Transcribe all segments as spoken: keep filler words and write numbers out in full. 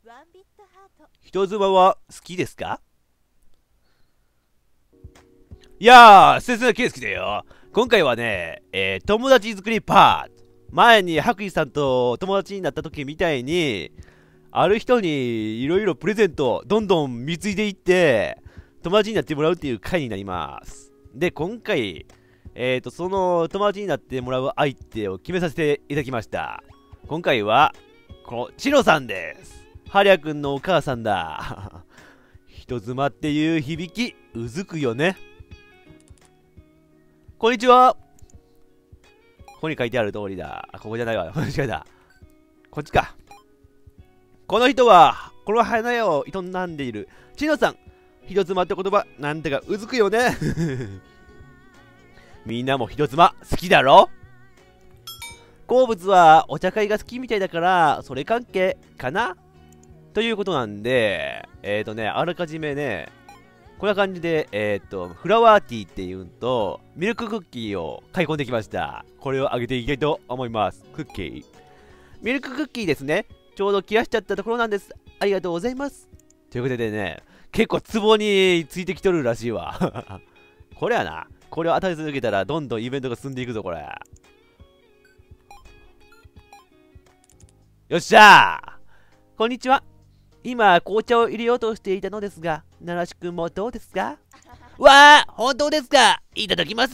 人妻は好きですか？いやー、先生圭介だよ。今回はね、えー、友達作りパート。前に白衣さんと友達になった時みたいに、ある人にいろいろプレゼントどんどん貢いでいって、友達になってもらうっていう回になります。で、今回、えーと、その友達になってもらう相手を決めさせていただきました。今回は、このチロさんです。ハリア君のお母さんだ。人妻っていう響き、うずくよね。こんにちは。ここに書いてある通りだ。ここじゃないわ。間違えた。こっちか。この人は、この花屋を営んでいるチノさん。人妻って言葉、なんてかうずくよね。みんなも人妻好きだろ？好物はお茶会が好きみたいだから、それ関係かな？ということなんで、えっ、ー、とね、あらかじめね、こんな感じで、えっ、ー、と、フラワーティーっていうんと、ミルククッキーを買い込んできました。これをあげていきたいと思います。クッキー。ミルククッキーですね。ちょうど切らしちゃったところなんです。ありがとうございます。ということでね、結構ツボについてきとるらしいわ。これやな。これを与え続けたら、どんどんイベントが進んでいくぞ、これ。よっしゃー！こんにちは。今、紅茶を入れようとしていたのですが、奈良しくんもどうですか？わー、本当ですか？いただきます。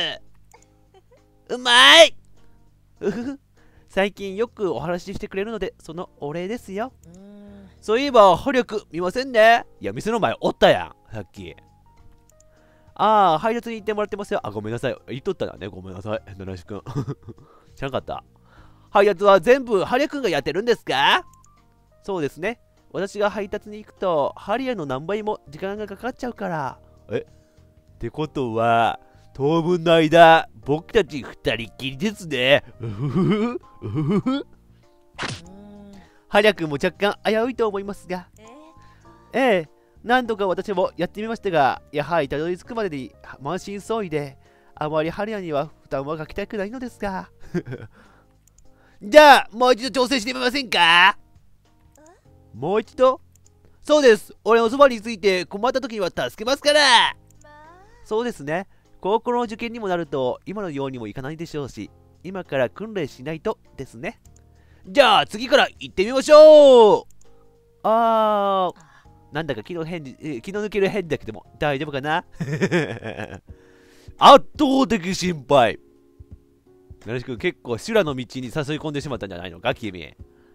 うまい。うふふ。最近よくお話ししてくれるので、そのお礼ですよ。そういえば、捕力見ませんね。いや、店の前おったやん、さっき。ああ、配達に行ってもらってますよ。あ、ごめんなさい。言っとったらね、ごめんなさい。奈良しくん。知らなかった。配達は全部、ハリアくんがやってるんですか？そうですね。私が配達に行くと、ハリアの何倍も時間がかかっちゃうから。え？ってことは、当分の間、僕たち二人きりですね。うふふうふふ。ハリア君も若干危ういと思いますが。ええ、何度か私もやってみましたが、やはりたどり着くまでに満身創痍で、あまりハリアには負担はかけたくないのですが。じゃあ、もう一度挑戦してみませんか？もう一度？そうです。俺のそばについて困った時には助けますから。そうですね。高校の受験にもなると今のようにもいかないでしょうし、今から訓練しないとですね。じゃあ次から行ってみましょう。あー、なんだか気の変気の抜ける変だけども大丈夫かな？圧倒的心配。よろしく、結構修羅の道に誘い込んでしまったんじゃないのか君。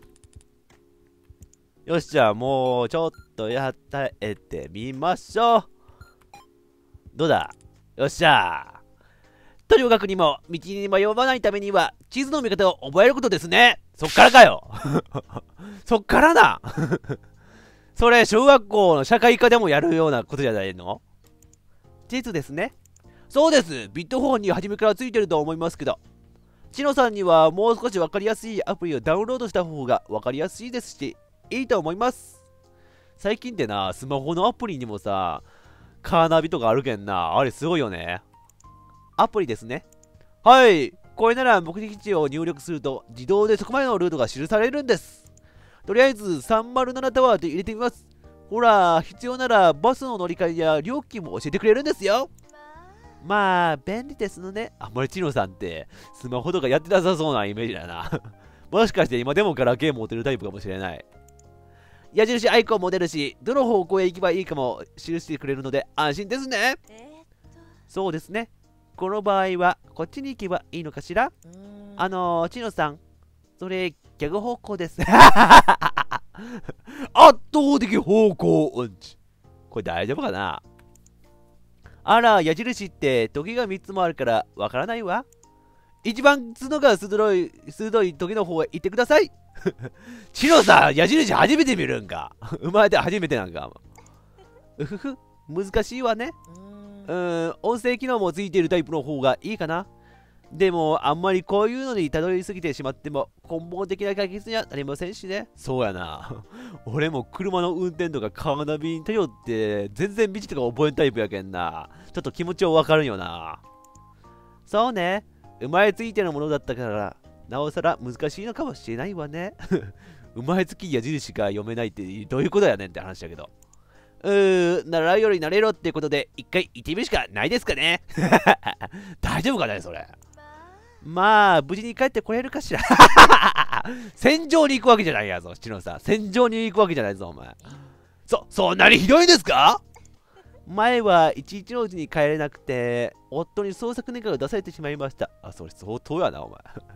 よし、じゃあもうちょっとやったえてみましょう。どうだ？よっしゃー。とにかくにも道に迷わないためには地図の見方を覚えることですね。そっからかよ。そっからな。それ小学校の社会科でもやるようなことじゃないの？地図ですね。そうです。ビットフォンに初めからついてると思いますけど、チノさんにはもう少し分かりやすいアプリをダウンロードした方が分かりやすいですし、いいと思います。最近ってな、スマホのアプリにもさ、カーナビとかあるけんな。あれすごいよね。アプリですね。はい。これなら目的地を入力すると自動でそこまでのルートが記されるんです。とりあえずさんまるななタワーで入れてみます。ほら、必要ならバスの乗り換えや料金も教えてくれるんですよ。まあ、便利ですのね。あんまりチノさんってスマホとかやってなさそうなイメージだな。もしかして今でもガラケー持ってるタイプかもしれない。矢印アイコンも出るし、どの方向へ行けばいいかも記してくれるので安心ですね。そうですね。この場合はこっちに行けばいいのかしら？あのー、チノさん、それ逆方向です。圧倒的方向音痴。これ大丈夫かな？あら、矢印って時がみっつもあるからわからないわ。一番角が鋭い、鋭い時の方へ行ってください。チノさん、矢印初めて見るんか。生まれて初めてなんか。うふふ、難しいわね。うーん、音声機能もついているタイプの方がいいかな。でも、あんまりこういうのにたどり過ぎてしまっても根本的な解決にはなりませんしね。そうやな。俺も車の運転とかカーナビに頼って全然道とか覚えんタイプやけんな。ちょっと気持ちはわかるんよな。そうね。生まれついてのものだったから、なおさら難しいのかもしれないわね。 生まれつき矢印が読めないってどういうことやねんって話だけど。うーん、習うより慣れろってことで、一回行ってみるしかないですかね。大丈夫かね、それ。まあ、無事に帰ってこれるかしら。戦場に行くわけじゃないやぞ、七野さん。戦場に行くわけじゃないぞ、お前。そ、そんなにひどいんですか？前は一日のうちに帰れなくて、夫に捜索願いを出されてしまいました。あ、それ相当やな、お前。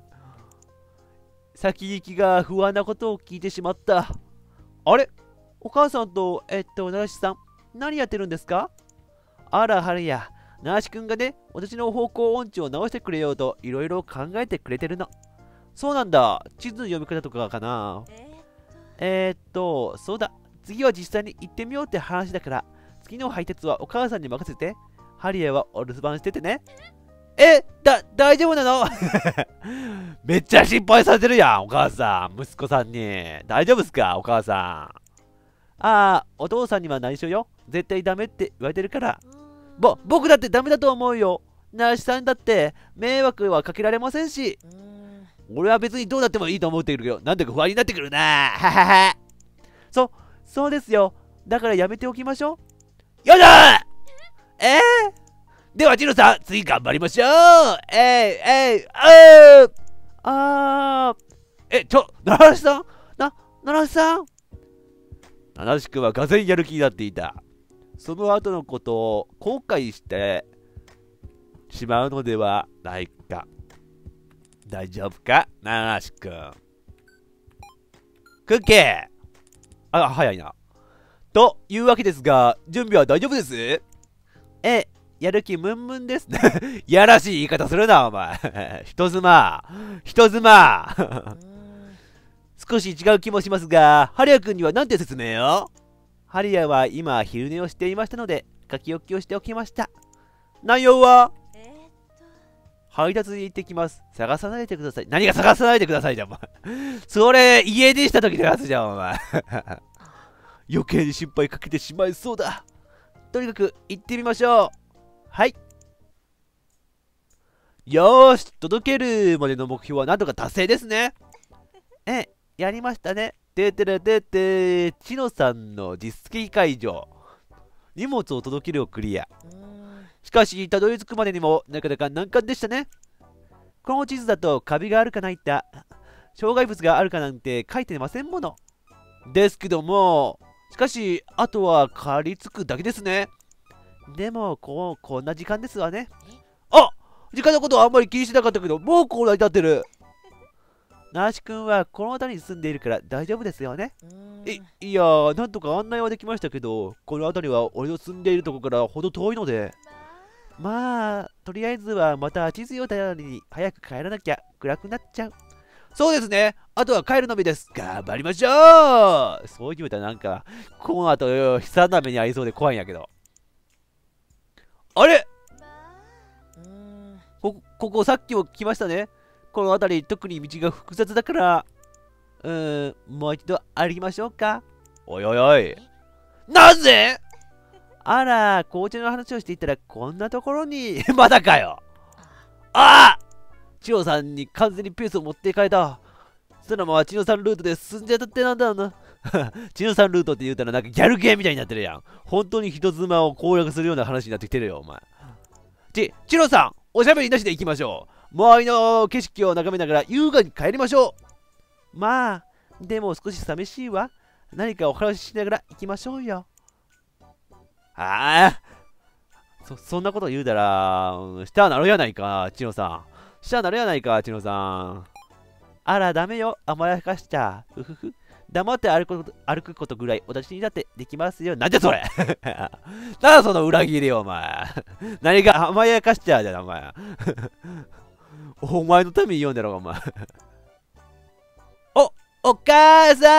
先行きが不安なことを聞いてしまった。あれ？お母さんと、えっと、奈良さん、何やってるんですか？あら、春や、奈良くんがね、私の方向音痴を直してくれようと、いろいろ考えてくれてるの。そうなんだ。地図の読み方とかかな。えー、っと、そうだ。次は実際に行ってみようって話だから、次の配達はお母さんに任せて、ハリエはお留守番しててね。え、だ、大丈夫なの？めっちゃ心配されてるやん、お母さん。息子さんに。大丈夫っすか、お母さん。ああ、お父さんには内緒よ。絶対ダメって言われてるから。ぼ、僕だってダメだと思うよ。奈良さんだって迷惑はかけられませんし。俺は別にどうなってもいいと思っているけど、なんだか不安になってくるな。ははは。そ、そうですよ。だからやめておきましょう。やだー。えー、では、ジロさん、次頑張りましょう。えい、えい、あーあー。え、ちょ、奈良さんな、奈良さん七志くんはがぜんやる気になっていた。その後のことを後悔してしまうのではないか。大丈夫か、七志くん。クッキー。あ、早いな。というわけですが、準備は大丈夫です？え、やる気ムンムンですね。やらしい言い方するな、お前。人妻。人妻。少し違う気もしますが、ハリア君には何て説明を？ハリアは今昼寝をしていましたので、書き置きをしておきました。内容は、えー、っと配達に行ってきます。探さないでください。何が探さないでくださいじゃん、お前。それ、家出した時のやつじゃん、お前。余計に心配かけてしまいそうだ。とにかく行ってみましょう。はい。よーし、届けるまでの目標はなんとか達成ですね。ええ。やりましたね。ててれてて、チノさんの実績解除。荷物を届けるをクリア。しかし、たどり着くまでにもなかなか難関でしたね。この地図だとカビがあるかないった、障害物があるかなんて書いてませんもの。ですけども、しかし、あとは借りつくだけですね。でも、こう、こんな時間ですわね。あ、時間のことはあんまり気にしてなかったけど、もうこんなに経ってる。ナーシ君はこの辺りに住んでいるから大丈夫ですよね。い、いやー、なんとか案内はできましたけど、この辺りは俺の住んでいるところからほど遠いので。まあ、とりあえずはまた地図を頼りに早く帰らなきゃ暗くなっちゃう。そうですね。あとは帰るのみです。頑張りましょう。そう言うたらなんか、この後悲惨な目に遭いそうで怖いんやけど。あれこ、ここさっきも来ましたね。この辺り特に道が複雑だから、うーん、もう一度歩きましょうか。おいおいおい。なぜ？あら、紅茶の話をしていたらこんなところに。まだかよ。ああ千代さんに完全にペースを持っていかれた。そのまま千代さんルートで進んじゃったってなんだろうな。千代さんルートって言うたらなんかギャルゲーみたいになってるやん。本当に人妻を攻略するような話になってきてるよ、お前。ち、千代さん、おしゃべりなしで行きましょう。周りの景色を眺めながら優雅に帰りましょう。まあ、でも少し寂しいわ。何かお話ししながら行きましょうよ。ああ、そ、そんなこと言うたら、したらなるやないか、千代さん。したらなるやないか、千代さん。あら、ダメよ、甘やかしちゃ。ふふふ。黙って歩くこと、歩くことぐらい私にだってできますよ。なんでそれなんだその裏切りよ、お前。何が甘やかしちゃうじゃん、お前。お前のために読んだろ、お前。お、お母さ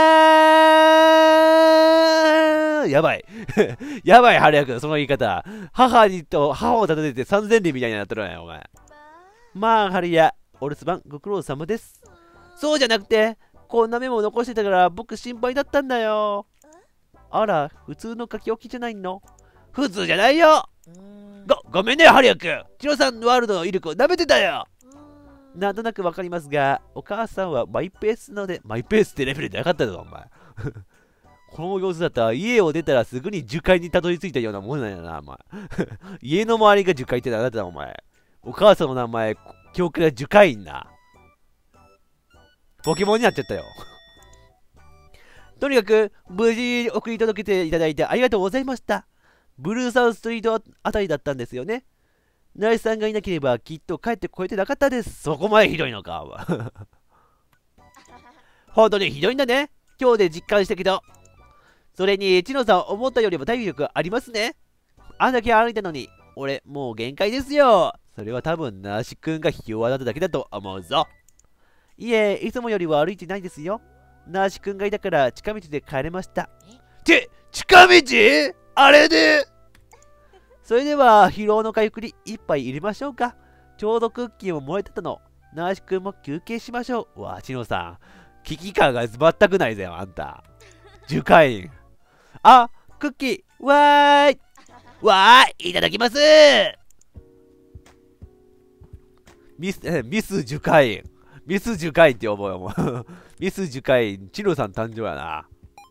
ーんやばい。やばい、春也くん、その言い方。母にと、母を立てて三千里みたいになってるやん、お前。まあ、春也、お留守番ご苦労様です。そうじゃなくて、こんなメモを残してたから僕心配だったんだよ。あら、普通の書き置きじゃないの？普通じゃないよ。ご、ごめんね、ハリア君。チロさんのワールドの威力を舐めてたよ。 なんとなくわかりますが、お母さんはマイペースなので、マイペースってレベルでなかったぞ、お前。この様子だったら、家を出たらすぐに樹海にたどり着いたようなもんなんやな、お前。家の周りが樹海ってなんだったの、お前。お母さんの名前、記憶が樹海な。ポケモンになっちゃったよ。とにかく、無事送り届けていただいてありがとうございました。ブルーサウストリートあたりだったんですよね。ナイスさんがいなければきっと帰ってこれてなかったです。そこまでひどいのか。本当にひどいんだね。今日で実感したけど。それに、チノさん思ったよりも体力ありますね。あんだけ歩いたのに、俺もう限界ですよ。それは多分ナーシ君がひ弱だっただけだと思うぞ。いえ、いつもよりは歩いてないですよ。ナーシ君がいたから近道で帰れました。って、近道あれでそれでは疲労の回復に一杯入れましょうか。ちょうどクッキーも燃えてたの。ナーシ君も休憩しましょう。わあ、チノさん。危機感が全くないぜよ、あんた。樹海。あ、クッキー。わーい。わーい、いただきます。ミス、ミス樹海。ミス樹海って思うよ、もう。ミス樹海、チノさん誕生やな。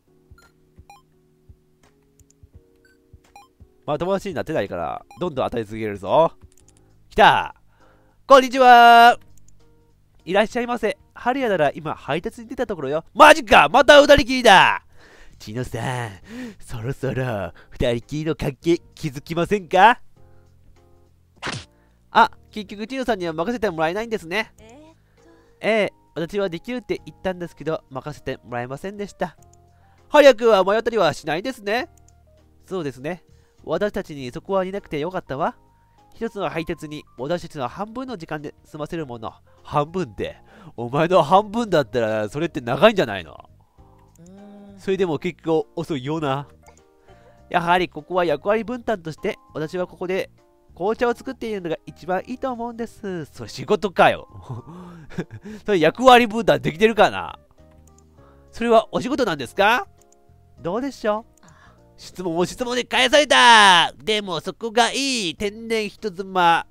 まあ友達になってないから、どんどん与え続けるぞ。来た。こんにちは。いらっしゃいませ。ハリアなら今配達に出たところよ。マジか、また二人きりだ。チノさん、そろそろ二人きりの関係気づきませんか？あ、結局チノさんには任せてもらえないんですね。ええ、私はできるって言ったんですけど、任せてもらえませんでした。早くは迷ったりはしないですね。そうですね。私たちにそこはいなくてよかったわ。一つの配達に私たちの半分の時間で済ませるもの。半分って、お前の半分だったらそれって長いんじゃないの？それでも結構遅いよな。やはりここは役割分担として私はここで紅茶を作っているのが一番いいと思うんです。それ仕事かよ。それ役割分担できてるかな？それはお仕事なんですか？どうでしょう？質問を質問で返された。でもそこがいい。天然人妻。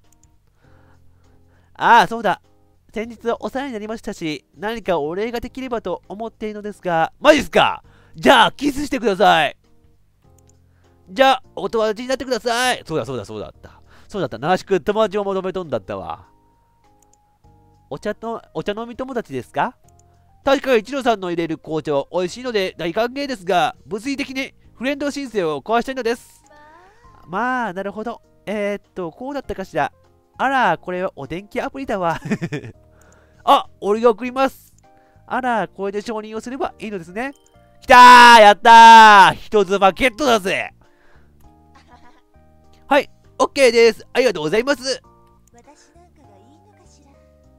ああ、そうだ。先日お世話になりましたし、何かお礼ができればと思っているのですが。マジっすか？じゃあキスしてください。じゃあお友達になってください。そうだそうだそうだった。そうだった。ナーシ君友達を求めとんだったわ。お茶と、お茶飲み友達ですか？確か一ノさんの入れる紅茶は美味しいので大歓迎ですが、物理的にフレンド申請を壊したいのです。まあ、なるほど。えー、っと、こうだったかしら。あら、これはお電気アプリだわ。あ、俺が送ります。あら、これで承認をすればいいのですね。きたー、やったー、一つマケットだぜ。はい、オッケーです。ありがとうございます。 私なんかがいいのかしら。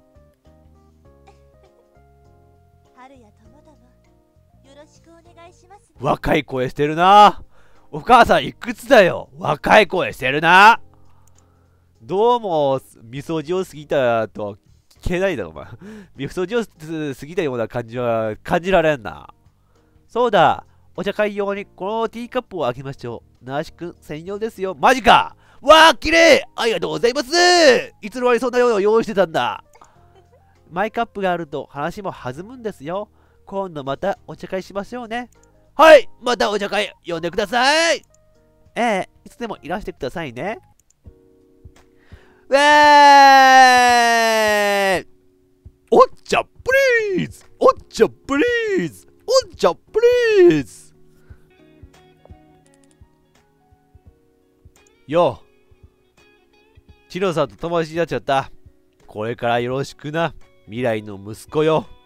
春やともども、よろしくお願いします。 若い声してるな。お母さんいくつだよ。若い声してるな。どうもみそじを過ぎたとは聞けないだろお前。みそじを過ぎたような感じは感じられんな。そうだ、お茶会用にこのティーカップをあげましょう。ナーシ君専用ですよ。マジか。わあ、きれい。ありがとうございます。いつの間にそんなような用意してたんだ。マイカップがあると話も弾むんですよ。今度またお茶会しましょうね。はい、またお茶会呼んでください。ええ、いつでもいらしてくださいね。ウェーイ。お茶プリーズ、お茶プリーズ、お茶プリーズ。よう、チノさんと友達になっちゃった。これからよろしくな、未来の息子よ。